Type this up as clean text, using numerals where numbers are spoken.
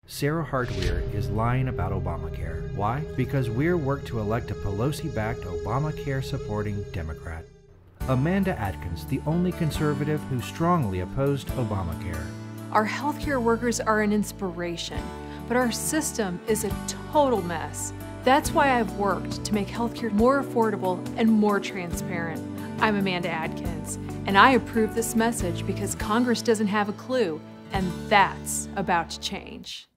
Sara is lying about Obamacare. Why? Because Weir worked to elect a Pelosi-backed Obamacare-supporting Democrat. Amanda Adkins, the only conservative who strongly opposed Obamacare. Our healthcare workers are an inspiration, but our system is a total mess. That's why I've worked to make healthcare more affordable and more transparent. I'm Amanda Adkins, and I approve this message because Congress doesn't have a clue, and that's about to change.